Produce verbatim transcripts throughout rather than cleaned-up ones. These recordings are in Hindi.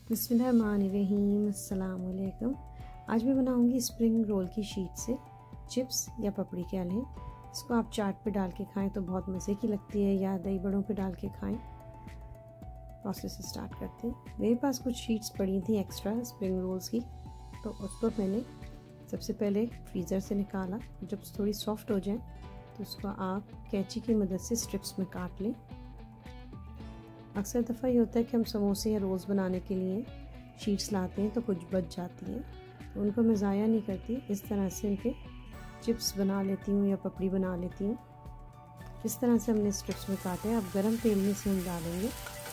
बिस्मिल्लाहिर्रहमानिर्रहीम, अस्सलाम वालेकुम। आज मैं बनाऊंगी स्प्रिंग रोल की शीट से चिप्स या पपड़ी कह लें। इसको आप चाट पे डाल के खाएं तो बहुत मज़े की लगती है, या दही बड़ों पे डाल के खाएं। प्रोसेस स्टार्ट करते हैं। मेरे पास कुछ शीट्स पड़ी थी एक्स्ट्रा स्प्रिंग रोल्स की, तो उसको मैंने सबसे पहले फ्रीज़र से निकाला। जब थोड़ी सॉफ्ट हो जाए तो उसको आप कैंची की मदद से स्ट्रिप्स में काट लें। अक्सर दफ़ा ये होता है कि हम समोसे या रोल्स बनाने के लिए शीट्स लाते हैं तो कुछ बच जाती हैं, तो उनको मैं ज़ाया नहीं करती। इस तरह से उनके चिप्स बना लेती हूँ या पपड़ी बना लेती हूँ। इस तरह से हमने स्ट्रिप्स में काटे। अब गरम तेल में से हम डालेंगे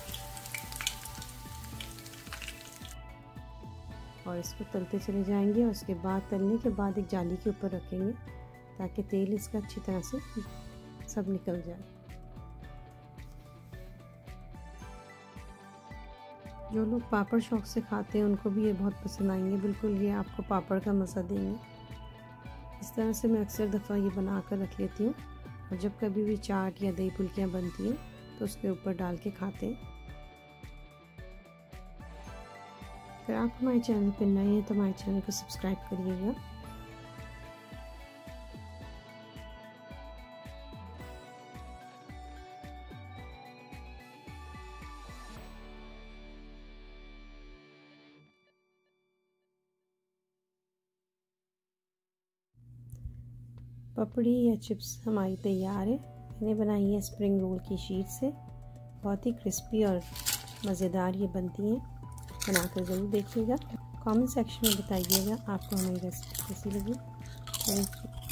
और इसको तलते चले जाएंगे। और उसके बाद तलने के बाद एक जाली के ऊपर रखेंगे ताकि तेल इसका अच्छी तरह से सब निकल जाए। जो लोग पापड़ शौक से खाते हैं उनको भी ये बहुत पसंद आएंगे। बिल्कुल ये आपको पापड़ का मज़ा देंगे। इस तरह से मैं अक्सर दफ़ा ये बना कर रख लेती हूँ, और जब कभी भी चाट या दही फुल्कियाँ बनती हैं तो उसके ऊपर डाल के खाते हैं। अगर आप हमारे चैनल पर नए हैं तो हमारे चैनल को सब्सक्राइब करिएगा। पपड़ी या चिप्स हमारी तैयार है। मैंने बनाई है स्प्रिंग रोल की शीट से। बहुत ही क्रिस्पी और मज़ेदार ये बनती हैं। बनाकर ज़रूर देखिएगा। कमेंट सेक्शन में बताइएगा आपको हमारी रेसिपी कैसी लगी। Thank you.